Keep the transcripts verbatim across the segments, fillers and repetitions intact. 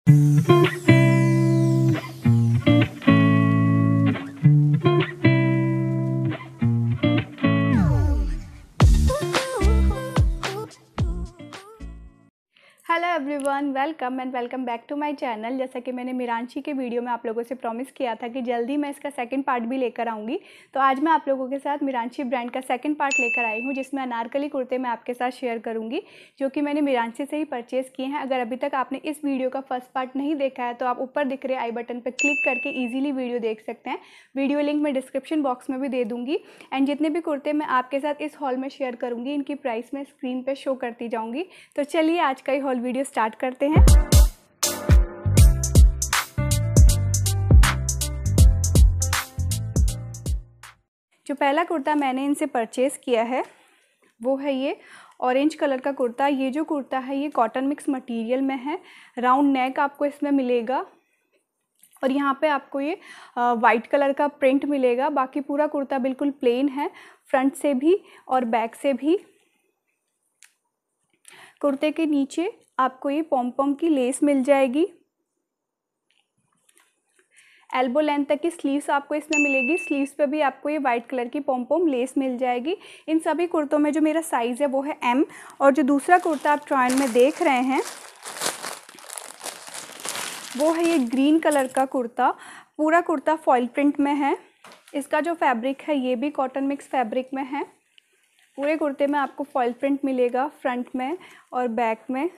Hello everyone, welcome and welcome back to my channel. जैसा कि मैंने मीरांशी के वीडियो में आप लोगों से प्रॉमिस किया था कि जल्दी मैं इसका सेकंड पार्ट भी लेकर आऊँगी, तो आज मैं आप लोगों के साथ मीरांशी ब्रांड का सेकंड पार्ट लेकर आई हूँ, जिसमें अनारकली कुर्ते मैं आपके साथ शेयर करूँगी, जो कि मैंने मीरांशी से ही परचेज़ किए हैं। अगर अभी तक आपने इस वीडियो का फर्स्ट पार्ट नहीं देखा है तो आप ऊपर दिख रहे आई बटन पर क्लिक करके ईजिली वीडियो देख सकते हैं। वीडियो लिंक मैं डिस्क्रिप्शन बॉक्स में भी दे दूँगी। एंड जितने भी कुर्ते मैं आपके साथ इस हॉल में शेयर करूँगी, इनकी प्राइस मैं स्क्रीन पर शो करती जाऊँगी। तो चलिए आज का ये हॉल वीडियो स्टार्ट करते हैं। जो पहला कुर्ता मैंने इनसे परचेज़ किया है वो है ये ऑरेंज कलर का कुर्ता। ये जो कुर्ता है ये कॉटन मिक्स मटेरियल में है। राउंड नेक आपको इसमें मिलेगा और यहाँ पे आपको ये वाइट कलर का प्रिंट मिलेगा। बाकी पूरा कुर्ता बिल्कुल प्लेन है, फ्रंट से भी और बैक से भी। कुर्ते के नीचे आपको ये पॉम पॉम की लेस मिल जाएगी। एल्बो लेंथ तक की स्लीव्स आपको इसमें मिलेगी। स्लीव्स पे भी आपको ये वाइट कलर की पॉम पॉम लेस मिल जाएगी। इन सभी कुर्तों में जो मेरा साइज़ है वो है एम। और जो दूसरा कुर्ता आप ट्रायल में देख रहे हैं वो है ये ग्रीन कलर का कुर्ता। पूरा कुर्ता फॉइल प्रिंट में है। इसका जो फैब्रिक है ये भी कॉटन मिक्स फैब्रिक में है। पूरे कुर्ते में आपको फॉइल प्रिंट मिलेगा फ्रंट में और बैक में।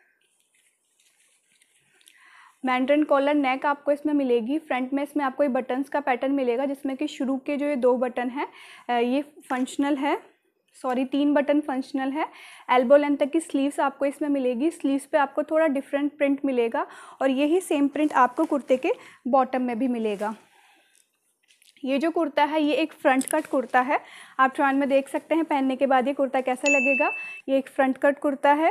मैंड्रिन कॉलर नेक आपको इसमें मिलेगी। फ्रंट में इसमें आपको ये बटन्स का पैटर्न मिलेगा, जिसमें कि शुरू के जो ये दो बटन है ये फंक्शनल है, सॉरी तीन बटन फंक्शनल है। एल्बो लेंथ तक की स्लीव्स आपको इसमें मिलेगी। स्लीव्स पे आपको थोड़ा डिफरेंट प्रिंट मिलेगा और यही सेम प्रिंट आपको कुर्ते के बॉटम में भी मिलेगा। ये जो कुर्ता है ये एक फ्रंट कट कुर्ता है। आप ट्रायल में देख सकते हैं पहनने के बाद ये कुर्ता कैसा लगेगा। ये एक फ्रंट कट कुर्ता है।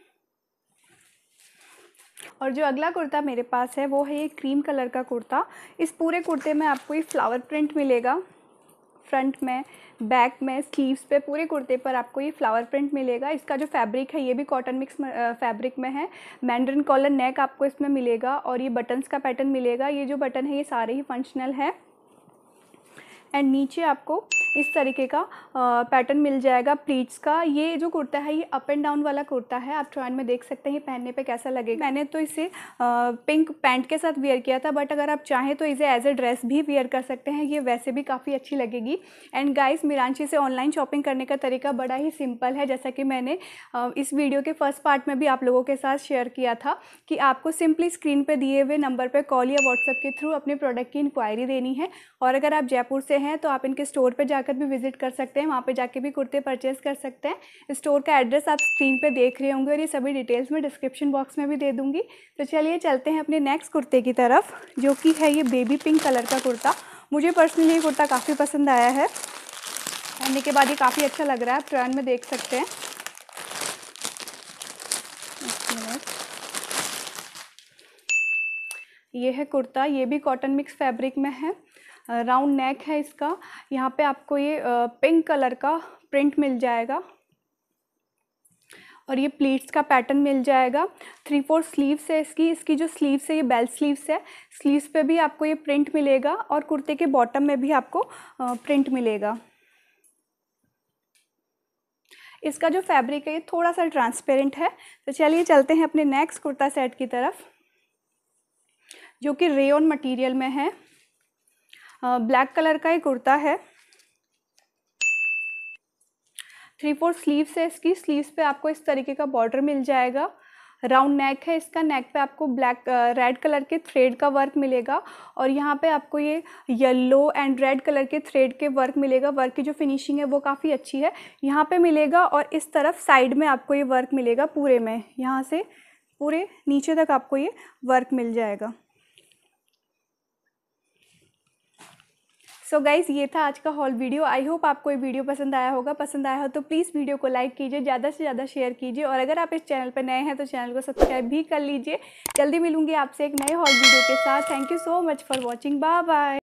और जो अगला कुर्ता मेरे पास है वो है ये क्रीम कलर का कुर्ता। इस पूरे कुर्ते में आपको ये फ्लावर प्रिंट मिलेगा। फ्रंट में, बैक में, स्लीव्स पे, पूरे कुर्ते पर आपको ये फ्लावर प्रिंट मिलेगा। इसका जो फैब्रिक है ये भी कॉटन मिक्स फैब्रिक में है। मैंड्रिन कॉलर नेक आपको इसमें मिलेगा और ये बटन्स का पैटर्न मिलेगा। ये जो बटन है ये सारे ही फंक्शनल है। एंड नीचे आपको इस तरीके का पैटर्न मिल जाएगा प्लीट्स का। ये जो कुर्ता है ये अप एंड डाउन वाला कुर्ता है। आप ट्रायल में देख सकते हैं ये पहनने पे कैसा लगेगा। मैंने तो इसे आ, पिंक पैंट के साथ वेयर किया था, बट अगर आप चाहें तो इसे एज ए ड्रेस भी वेयर कर सकते हैं। ये वैसे भी काफ़ी अच्छी लगेगी। एंड गाइस, मीरांशी से ऑनलाइन शॉपिंग करने का तरीका बड़ा ही सिंपल है। जैसा कि मैंने आ, इस वीडियो के फर्स्ट पार्ट में भी आप लोगों के साथ शेयर किया था कि आपको सिंपली स्क्रीन पर दिए हुए नंबर पर कॉल या व्हाट्सएप के थ्रू अपने प्रोडक्ट की इंक्वायरी देनी है। और अगर आप जयपुर से हैं तो आप इनके स्टोर पर जाकर भी विजिट कर सकते हैं। वहाँ पे जाके भी कुर्ते परचेज कर सकते हैं। स्टोर का एड्रेस आप स्क्रीन पे देख रहे होंगे और ये सभी डिटेल्स मैं डिस्क्रिप्शन बॉक्स में भी दे दूँगी। तो चलिए चलते हैं अपने नेक्स्ट कुर्ते की तरफ, जो कि है ये बेबी पिंक कलर का कुर्ता। मुझे पर्सनली ये कुर्ता काफ़ी पसंद आया है। पहनने के बाद ये काफ़ी अच्छा लग रहा है। आप ट्रायल में देख सकते हैं। ये है कुर्ता। ये भी कॉटन मिक्स फैब्रिक में है। राउंड नेक है इसका। यहाँ पे आपको ये पिंक कलर का प्रिंट मिल जाएगा और ये प्लीट्स का पैटर्न मिल जाएगा। थ्री फोर स्लीव्स है इसकी। इसकी जो स्लीव्स है ये बेल स्लीव्स है। स्लीव्स पे भी आपको ये प्रिंट मिलेगा और कुर्ते के बॉटम में भी आपको प्रिंट मिलेगा। इसका जो फैब्रिक है ये थोड़ा सा ट्रांसपेरेंट है। तो चलिए चलते हैं अपने नेक्स्ट कुर्ता सेट की तरफ, जो कि रेयॉन मटेरियल में है। ब्लैक कलर का ये कुर्ता है। थ्री फोर स्लीव्स है इसकी। स्लीव्स पे आपको इस तरीके का बॉर्डर मिल जाएगा। राउंड नेक है इसका। नेक पे आपको ब्लैक रेड कलर के थ्रेड का वर्क मिलेगा और यहाँ पे आपको ये येलो एंड रेड कलर के थ्रेड के वर्क मिलेगा। वर्क की जो फिनिशिंग है वो काफ़ी अच्छी है। यहाँ पे मिलेगा और इस तरफ साइड में आपको ये वर्क मिलेगा पूरे में। यहाँ से पूरे नीचे तक आपको ये वर्क मिल जाएगा। सो so गाइज़, ये था आज का हॉल वीडियो। आई होप आपको ये वीडियो पसंद आया होगा। पसंद आया हो तो प्लीज़ वीडियो को लाइक कीजिए, ज़्यादा से ज़्यादा शेयर कीजिए और अगर आप इस चैनल पर नए हैं तो चैनल को सब्सक्राइब भी कर लीजिए। जल्दी मिलूंगी आपसे एक नए हॉल वीडियो के साथ। Thank you so much for watching. Bye bye.